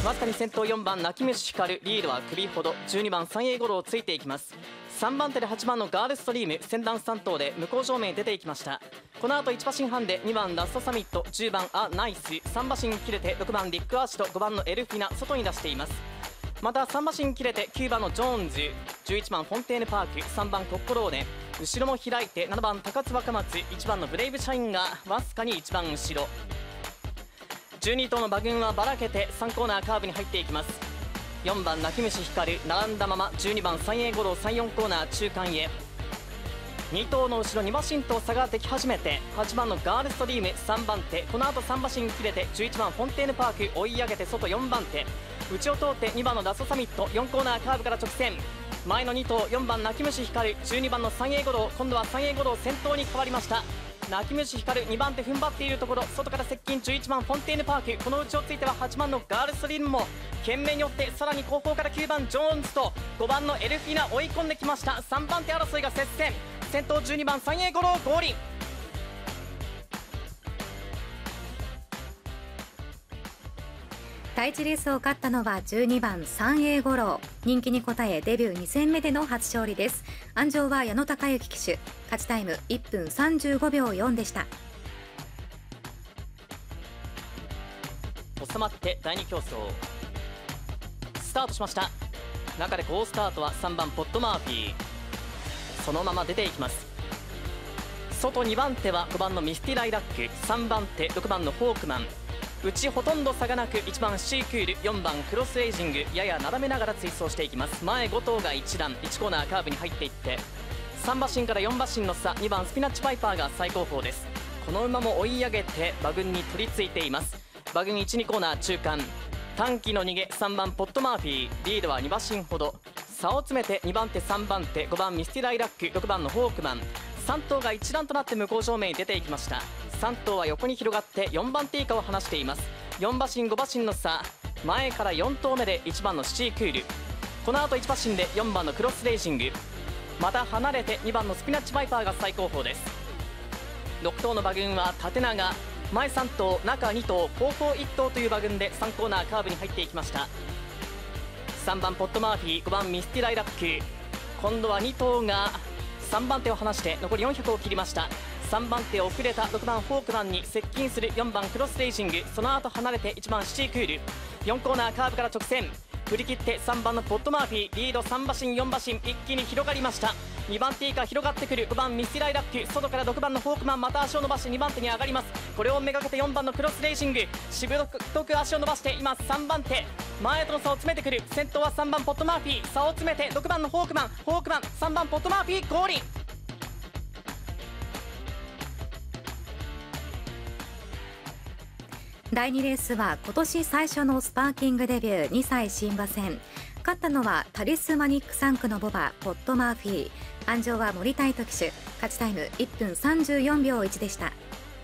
わずかに先頭4番泣き虫光る、リードは首ほど。12番三栄五郎ついていきます。3番手で8番のガールストリーム、先団3頭で向こう正面へ出ていきました。この後1馬身半で2番ラストサミット、10番アナイス、3馬身切れて6番リックアーシと5番のエルフィナ外に出しています。また3馬身切れて9番のジョーンズ、11番フォンテーヌパーク、3番コッコローネ、後ろも開いて7番高津若松、1番のブレイブシャインがわずかに一番後ろ。12頭の馬群はばらけて3コーナーカーブに入っていきます。4番泣き虫光る並んだまま、12番三栄五郎34コーナー中間へ。2頭の後ろ2馬身と差ができ始めて、8番のガールストリーム3番手、この後3馬身切れて11番フォンテーヌパーク追い上げて外4番手、内を通って2番のラストサミット、4コーナーカーブから直線。前の2頭4番泣き虫光る12番の三栄五郎、今度は三栄五郎先頭に変わりました。泣き虫光る2番手踏ん張っているところ、外から接近11番フォンテーヌパーク、この内をついては8番のガールストリームも懸命に寄って、さらに後方から9番ジョーンズと5番のエルフィナ追い込んできました。3番手争いが接戦、先頭12番三栄五郎合輪。 第1レースを勝ったのは12番三栄五郎、人気に応えデビュー2戦目での初勝利です。安城は矢野孝之騎手、勝ちタイム1分35秒4でした。 収まって第2競争スタートしました。中で好スタートは3番ポットマーフィー、そのまま出ていきます。外2番手は5番のミスティライラック、3番手6番のフォークマン、内ほとんど差がなく1番シークール、4番クロスレイジング、やや斜めながら追走していきます。前5頭が一段1コーナーカーブに入っていって、3馬身から4馬身の差、2番スピナッチパイパーが最高峰です。この馬も追い上げて馬群に取り付いています。馬群 1,2 コーナー中間、短期の逃げ3番ポットマーフィー、リードは2馬身ほど。差を詰めて2番手3番手5番ミスティライラック、6番のフォークマン、3頭が一段となって向こう正面に出ていきました。3頭は横に広がって4番手以下を離しています。4馬身5馬身の差、前から4頭目で1番のシークール、この後1馬身で4番のクロスレイジング、また離れて2番のスピナッチバイパーが最高峰です。6頭の馬群は縦長、前3頭中2頭後方1頭という馬群で3コーナーカーブに入っていきました。3番ポットマーフィー5番ミスティライラック、今度は2頭が3番手を離して残り400を切りました。3番手遅れた6番フォークマンに接近する4番クロスレイジング、その後離れて1番シティクール、4コーナーカーブから直線振り切って3番のポットマーフィー、リード3馬身4馬身一気に広がりました。2番手以下広がってくる5番ミスティライラック、外から6番のフォークマンまた足を伸ばして2番手に上がります。これをめがけて4番のクロスレイジング、しぶとく足を伸ばして今3番手前との差を詰めてくる。先頭は3番ポットマーフィー、差を詰めて6番のフォークマン3番ポットマーフィー合輪。 第2レースは今年最初のスパーキングデビュー2歳新馬戦、勝ったのはタリスマニック3区の牡馬ポットマーフィー、安城は森泰斗騎手、勝ちタイム1分34秒1でした。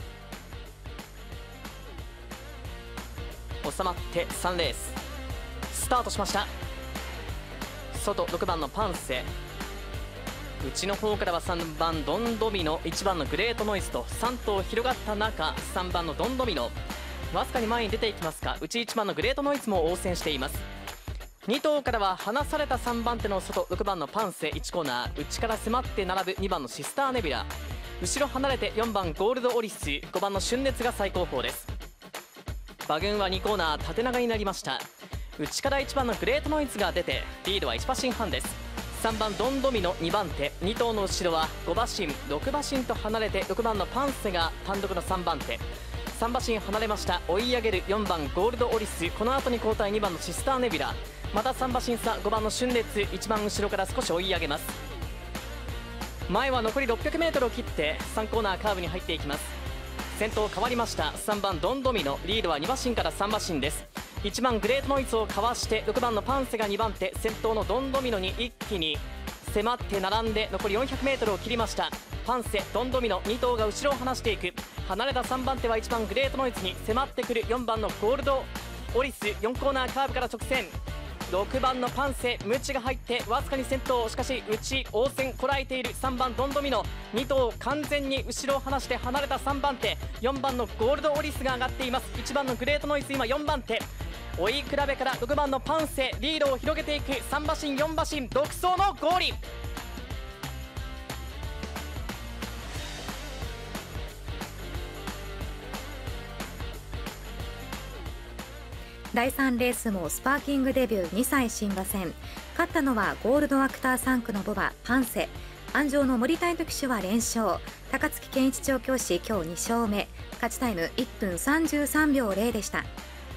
収まって3レーススタートしました。外6番のパンセ、内の方からは3番ドンドミノ、1番のグレートノイズと3頭広がった中、3番のドンドミノわずかに前に出ていきますが、内1番のグレートノイズも応戦しています。2頭からは離された3番手の外6番のパンセ1コーナー、内から迫って並ぶ2番のシスターネビュラ、後ろ離れて4番ゴールドオリス、5番の春熱が最高峰です。馬群は2コーナー縦長になりました。内から1番のグレートノイズが出てリードは1馬身半です。3番ドンドミノ2番手、2頭の後ろは5馬身6馬身と離れて6番のパンセが単独の3番手、3馬身離れました。追い上げる4番ゴールドオリス、この後に交代2番のシスターネビュラ、また3馬身差5番の春熱、一番後ろから少し追い上げます。前は残り 600m を切って3コーナーカーブに入っていきます。先頭変わりました。3番ドンドミノ、リードは2馬身から3馬身です。1番グレートノイズをかわして6番のパンセが2番手、先頭のドンドミノに一気に迫って並んで残り 400m を切りました。パンセドンドミノ2頭が後ろを離していく。離れた3番手は1番グレートノイズに迫ってくる4番のゴールドオリス、4コーナーカーブから直線6番のパンセムチが入ってわずかに先頭、しかし内応戦こらえている3番ドンドミノ、2頭完全に後ろを離して離れた3番手4番のゴールドオリスが上がっています。1番のグレートノイズ今4番手、 追い比べから6番のパンセリードを広げていく。3馬身4馬身独走のゴール。 第3レースもスパーキングデビュー2歳新馬戦。勝ったのはゴールドアクター3区の牡馬パンセ。安城の森田騎手は連勝。高槻健一調教師今日2勝目。勝ちタイム1分33秒0でした。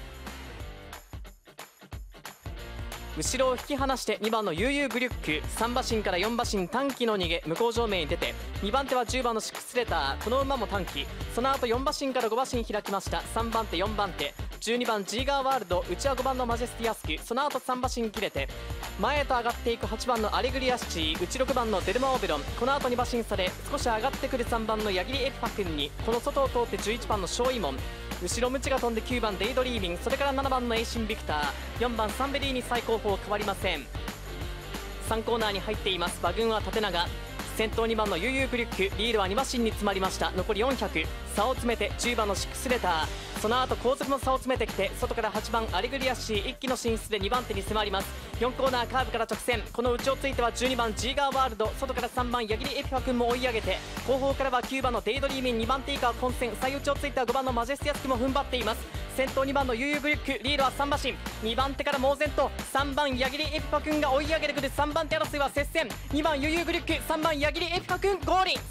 後ろを引き離して2番の悠々グリュック、3馬身から4馬身短期の逃げ、向こう上面に出て、2番手は10番のシックスレター、この馬も短期、その後4馬身から5馬身開きました。3番手4番手12番ジーガーワールド、内は5番のマジェスティアスク、その後3馬身切れて前へと上がっていく8番のアレグリアシチー、内6番のデルマオベロン、この後2馬身差で少し上がってくる3番のヤギリエピファ君に、この外を通って11番のショーイモン、後ろムチが飛んで9番デイドリーミング、それから7番のエイシンビクター、4番サンベリーに最後方変わりません。3コーナーに入っています。馬群は縦長、先頭2番の悠々グリュック、リードは2馬身に詰まりました。残り400、差を詰めて10番のシックスレター、その後後続も差を詰めてきて、外から8番アレグリアシー、一気の進出で2番手に迫ります。4コーナーカーブから直線、この内をついては12番ジーガーワールド、外から3番ヤギリエピファ君も追い上げて、後方からは9番のデイドリーミン、2番手以下は混戦、最内をついては5番のマジェスティアスクも踏ん張っています。先頭2番の悠々グリュック、リードは3馬身、2番手から猛然と3番ヤギリエピファ君が追い上げてくる。3番手争いは接戦、2番悠々グリュック、3番ヤギリエピファ君ゴール。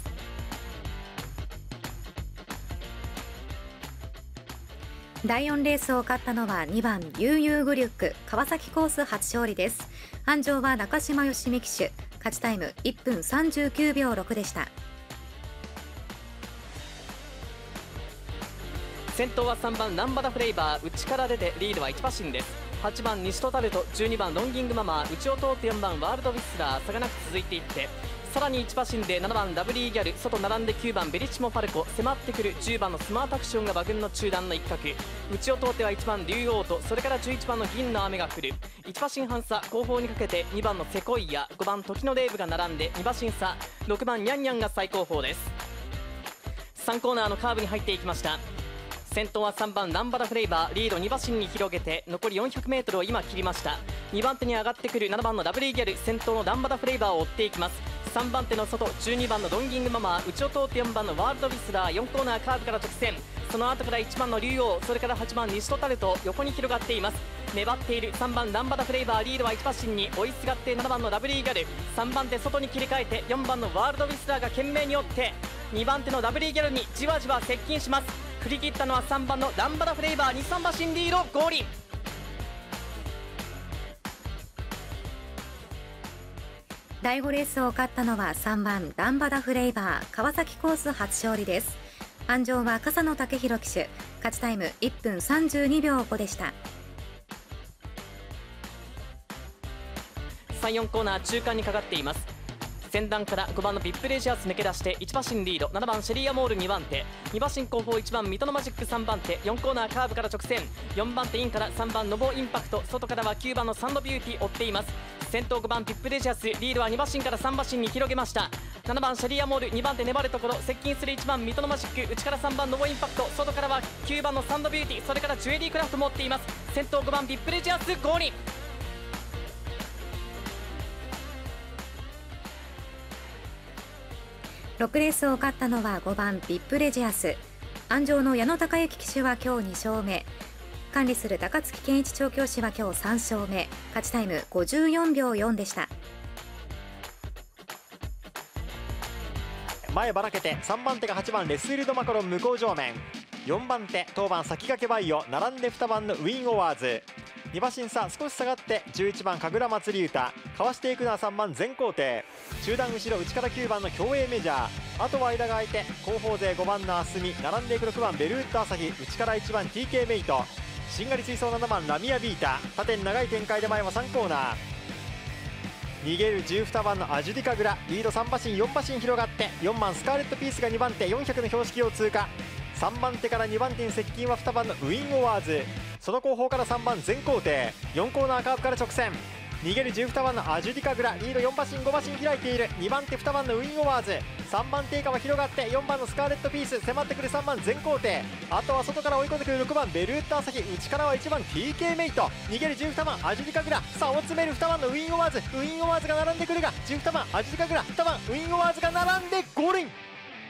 第4レースを勝ったのは2番悠々グリュック、川崎コース初勝利です。安城は中島義美騎手、勝ちタイム1分39秒6でした。 先頭は3番ランバダフレイバー、内から出てリードは1馬身です。8番西トタルト、12番ロンギングママ、内を通って4番ワールドウィスラー、差がなく続いていって、さらに1馬身で7番ラブリーギャル、外並んで9番ベリチモファルコ、迫ってくる10番のスマートアクションが馬群の中段の一角、内を通っては1番竜王と、それから11番の銀の雨が降る。1馬身半差、後方にかけて2番のセコイア、5番時のレーブが並んで2馬身差、6番ニャンニャンが最後方です。3コーナーのカーブに入っていきました。先頭は3番ランバダフレイバー、リード2馬身に広げて残り 400m を今切りました。2番手に上がってくる7番のラブリーギャル、先頭のランバダフレイバーを追っていきます。3番手の外12番のロンギングママ、内を通って4番のワールドビスラー、4コーナーカーブから直線、その後から1番の竜王、それから8番西トタルト、横に広がっています。粘っている3番ランバダフレイバー、リードは1馬身に追いすがって7番のラブリーギャル、3番手外に切り替えて4番のワールドビスラーが懸命に追って2番手のラブリーギャルにじわじわ接近します。振り切ったのは3番のランバダフレイバー、2、3馬身リードゴール。 第5レースを勝ったのは3番ランバダフレイバー、川崎コース初勝利です。安城は笠野武弘騎手、勝ちタイム1分32秒5でした。 3、4コーナー中間にかかっています。先団から5番のビップレジャース抜け出して1馬身リード、7番シェリーアモール2番手、2馬身後方1番ミトノマジック3番手、4コーナーカーブから直線、4番手インから3番ノボインパクト、外からは9番のサンドビューティー追っています。先頭5番ビップレジャース、リードは2馬身から3馬身に広げました。7番シェリーアモール、2番手粘るところ、接近する1番ミトノマジック、内から3番ノボインパクト、外からは9番のサンドビューティー、それからジュエリークラフトも追っています。先頭5番ビップレジャースゴール。 6レースを勝ったのは5番ビップレジアス。安城の矢野孝之騎手は今日2勝目、管理する高槻健一調教師は今日3勝目、勝ちタイム54秒4でした。 前ばらけて3番手が8番レスウィルドマカロン向こう上面、4番手当番先駆けバイオ、並んで2番のウィンオワーズ、2馬身差少し下がって11番神楽祭り歌、かわしていくのは3番全皇帝、中段後ろ内から9番の競泳メジャー、あとは間が空いて後方勢5番のアスミ、並んでいく6番ベルウッド朝日、内から1番 TK メイト、しんがり追走7番ラミアビータ、縦に長い展開で前は3コーナー、逃げる12番のアジュディカグラ、リード3馬身4馬身広がって4番スカーレットピースが2番手400の標識を通過、3番手から2番手に接近は2番のウィンオワーズ、その後方から3番全皇帝、4コーナーカーブから直線、 逃げる12番のアジュディカグラ、リード4馬身5馬身開いている。2番手2番のウィンオワーズ、3番手以下は広がって4番のスカーレットピース、迫ってくる3番全皇帝、あとは外から追い込んでくる6番ベルーッタ朝日、内からは1番 TK メイト、逃げる12番アジュディカグラ、差を詰める2番のウィンオワーズ、ウィンオワーズが並んでくるが12番アジュディカグラ、2番ウィンオワーズが並んでゴールイン。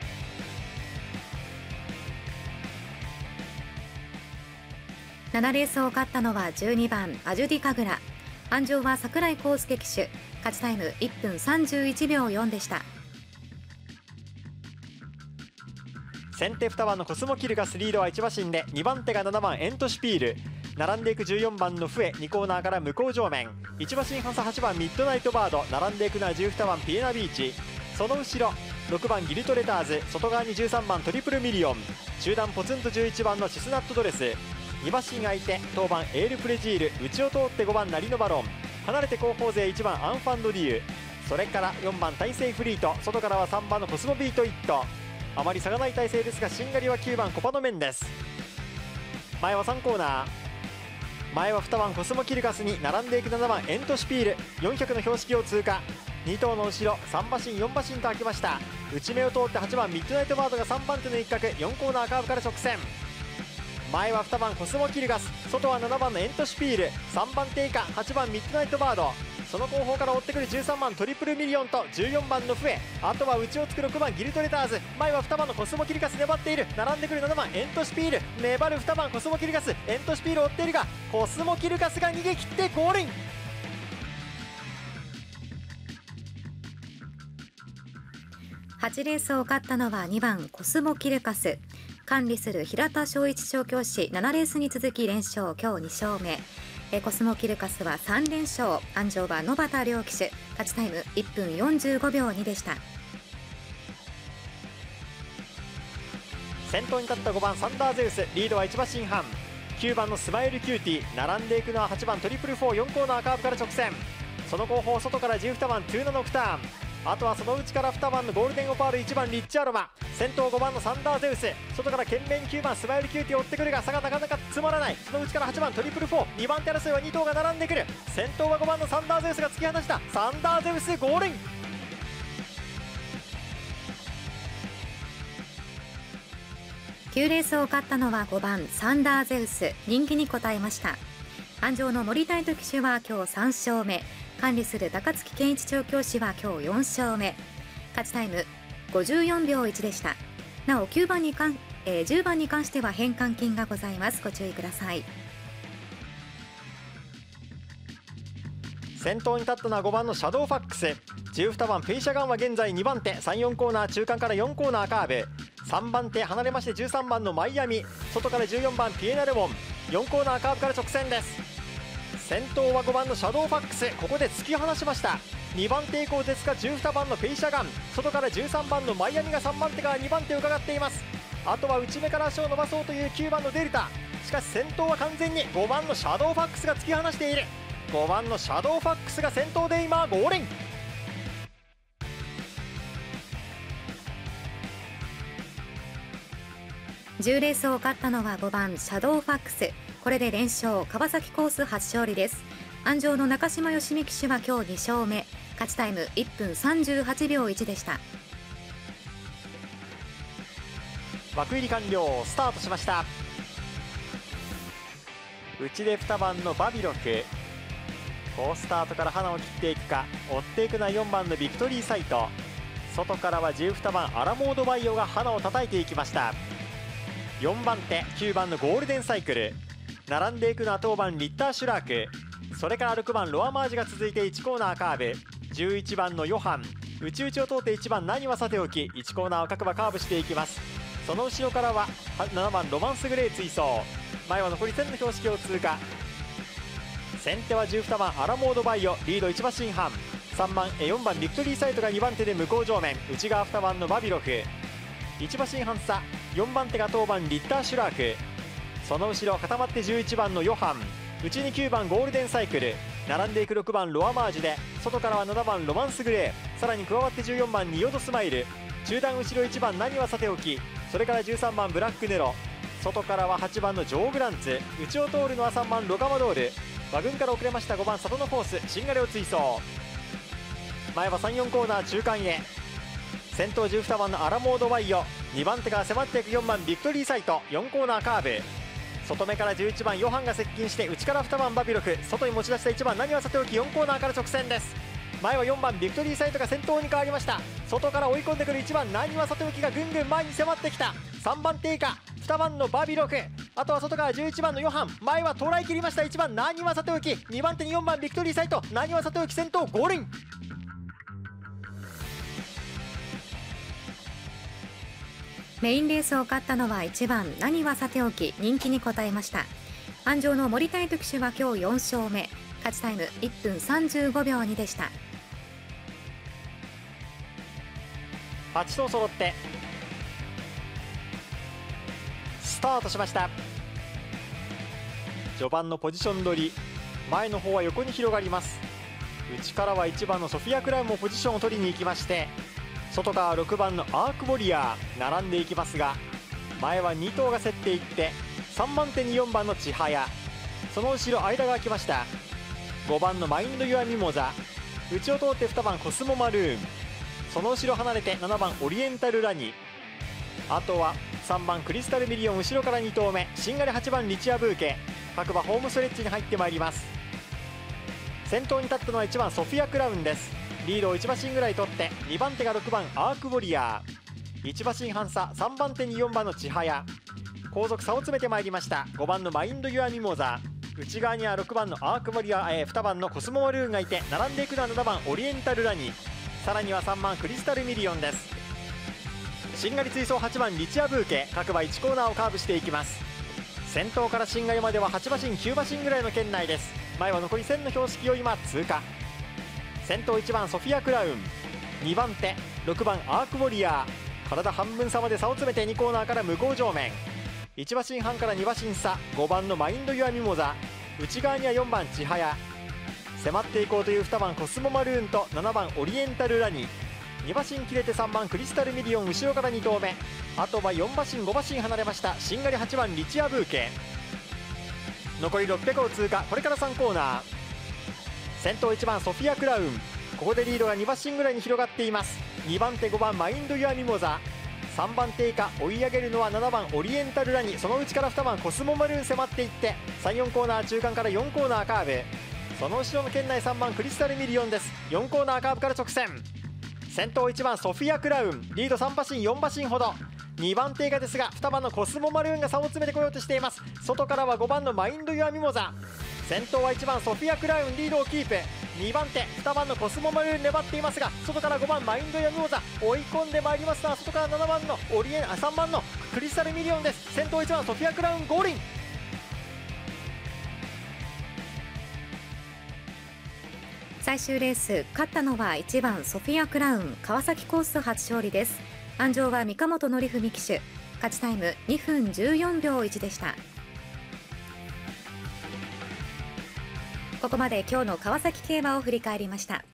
7レースを勝ったのは12番アジュディカグラ。鞍上は櫻井康介騎手。勝ちタイム1分31秒4でした。 先手2番のコスモキルガス、リードは1馬身で2番手が7番エントシュピール、並んでいく14番のフエ、2コーナーから向こう上面1馬身半差8番ミッドナイトバード、並んでいくのは12番ピエナビーチ、その後ろ6番ギルトレターズ、外側に13番トリプルミリオン、中段ポツンと11番のシスナットドレス、2馬身空いて当番エールプレジール、内を通って5番ナリノバロン、離れて後方勢1番アンファンドデュー、それから4番大西フリート、外からは3番のコスモビートイット、あまり差がない体勢ですがしんがりは9番コパノメンです。前は3コーナー、前は2番コスモキルガスに並んでいく7番エントシュピール、400の標識を通過、2頭の後ろ3馬身4馬身と開きました。内目を通って8番ミッドナイトバードが3番手の一角、4コーナーカーブから直線、前は2番コスモキルガス、外は7番のエントシュピール、3番手以下8番ミッドナイトバード、その後方から追ってくる13番トリプルミリオンと14番のフエ、あとは内をつく6番ギルトレターズ、前は2番のコスモキルガス粘っている、並んでくる7番エントシュピール、粘る2番コスモキルガス、エントシュピールを追っているがコスモキルガスが逃げ切ってゴールイン。 8レースを勝ったのは2番コスモキルカス。管理する平田正一調教師、7レースに続き連勝、今日2勝目。コスモキルカスは3連勝、鞍上は野畑亮騎手、勝ちタイム1分45秒2でした。 先頭に立った5番サンダーゼウス、リードは1馬身半、9番のスマイルキューティー、並んでいくのは8番トリプル4、4コーナーカーブから直線、その後方外から12番トゥーナノクターン、あとはその内から2番のゴールデンオパール、1番リッチアロマ、先頭5番のサンダーゼウス、外から懸命に9番スマイルキューティーを追ってくるが差がなかなか詰まらない。その内から8番トリプル4、2番手争いは2頭が並んでくる。先頭は5番のサンダーゼウスが突き放した。サンダーゼウスゴールイン。 9レースを勝ったのは5番サンダーゼウス、人気に応えました。鞍上の森大斗騎手は今日3勝目、管理する高槻健一調教師は今日4勝目、勝ちタイム54秒1でした。なお10番に関しては返還金がございます。ご注意ください。 先頭に立ったのは5番のシャドウファックス、12番ペイシャガンは現在2番手、3、4コーナー中間から4コーナーカーブ、3番手離れまして13番のマイアミ、外から14番ピエナルモン、4コーナーカーブから直線です。先頭は5番のシャドウファックス、ここで突き放しました。2番手以降ですが12番のペイシャガン、外から13番のマイアミが3番手から2番手を伺っています。あとは内目から足を伸ばそうという9番のデルタ、しかし先頭は完全に5番のシャドウファックスが突き放している。5番のシャドウファックスが先頭で今ゴールイン。 10レースを勝ったのは5番シャドウファックス、これで連勝、川崎コース初勝利です。鞍上の中島義美騎手は今日2勝目、勝ちタイム1分38秒1でした。 枠入り完了、スタートしました。内で2番のバビロフ、好スタートから花を切っていくか、追っていくのは4番のビクトリーサイト、外からは12番アラモードバイオが花を叩いていきました。4番手9番のゴールデンサイクル、並んでいくのは当番リッターシュラーク、それから6番ロアマージが続いて1コーナーカーブ、11番のヨハン、内々を通って1番何はさておき1コーナーを各馬カーブしていきます。その後ろからは7番ロマンスグレー追走、前は残り1000の標識を通過、先手は12番アラモードバイオ、リード1馬身半、4番ビクトリーサイトが2番手で向こう上面、内側2番のバビロフ、1馬身半差、4番手が当番リッターシュラーク、その後ろ固まって11番のヨハン、内に9番ゴールデンサイクル、並んでいく6番ロアマージュで、外からは7番ロマンスグレー、さらに加わって14番ニオドスマイル、中段後ろ1番何はさておき、それから13番ブラックネロ、外からは8番のジョー・グランツ、内を通るのは3番ロガマドール、 馬群から遅れました5番里のフォース、しんがりを追走。前は3、4コーナー中間へ。先頭12番のアラモードワイヨ、2番手から迫っていく4番ビクトリーサイト、4コーナーカーブ。外目から11番ヨハンが接近して、内から2番バビロフ、外に持ち出した1番何はさておき、4コーナーから直線です。前は4番ビクトリーサイトが先頭に変わりました。外から追い込んでくる1番何はさておきがぐんぐん前に迫ってきた。3番手以下2番のバビロフ、あとは外から11番のヨハン、前は捉え切りました1番何はさておき、2番手に4番ビクトリーサイト、何はさておき先頭ゴールイン。 メインレースを勝ったのは1番何はさておき、人気に応えました。安城の森田騎手は今日4勝目、勝ちタイム1分35秒2でした。 8頭揃ってスタートしました。序盤のポジション取り、前の方は横に広がります。内からは1番のソフィアクラウンもポジションを取りに行きまして、外から6番のアークウォリアー並んでいきますが、前は2頭が競っていって、3番手に4番の千早、その後ろ間が空きました。5番のマインドユアミモザ、内を通って2番コスモマルーン、その後ろ離れて7番オリエンタルラニ、あとは3番クリスタルミリオン、後ろから2頭目しんがり8番リチアブーケ、各馬ホームストレッチに入ってまいります。先頭に立ったのは1番ソフィアクラウンです。リードを1馬身ぐらい取って、2番手が6番アークウォリアー、1馬身半差、3番手に4番の千早、後続差を詰めてまいりました。5番のマインドユアミモザ、内側には6番のアークウォリアー、2番のコスモマルーンがいて、並んでいくのは7番オリエンタルラニ、さらには3番クリスタルミリオンです。しんがり追走8番リチアブーケ、各馬1コーナーをカーブしていきます。先頭からしんがりまでは8馬身9馬身ぐらいの圏内です。前は残り1000の標識を今通過。先頭1番ソフィアクラウン、2番手6番アークウォリアー、体半分差まで差を詰めて2コーナーから向こう上面、1馬身半から2馬身差、5番のマインドユアミモザ、内側には4番千早、迫っていこうという2番コスモマルーンと7番オリエンタルラニ、2馬身切れて3番クリスタルミリオン、後ろから2頭目、あとは4馬身5馬身離れましたしんがり8番リチアブーケ、残り600を通過。これから3コーナー、先頭1番ソフィアクラウン、ここでリードが2馬身ぐらいに広がっています。2番手5番マインドユアミモザ、3番手以下追い上げるのは7番オリエンタルラニ、その内から2番コスモマルーン迫っていって、3、4コーナー中間から4コーナーカーブ、その後ろの圏内3番クリスタルミリオンです。4コーナーカーブから直線、先頭1番ソフィアクラウン、リード3馬身4馬身ほど、2番手以下ですが2番のコスモマルーンが差を詰めてこようとしています。外からは5番のマインドユアミモザ、先頭は1番ソフィアクラウン、リードをキープ、2番手2番のコスモマルーン粘っていますが、外から5番マインドユアミモザ追い込んでまいりますが、外から7番の3番のクリスタルミリオンです。先頭1番ソフィアクラウンゴールイン。 最終レース勝ったのは1番ソフィアクラウン、川崎コース初勝利です。安城は三鴨則文騎手、勝ちタイム2分14秒1でした。ここまで今日の川崎競馬を振り返りました。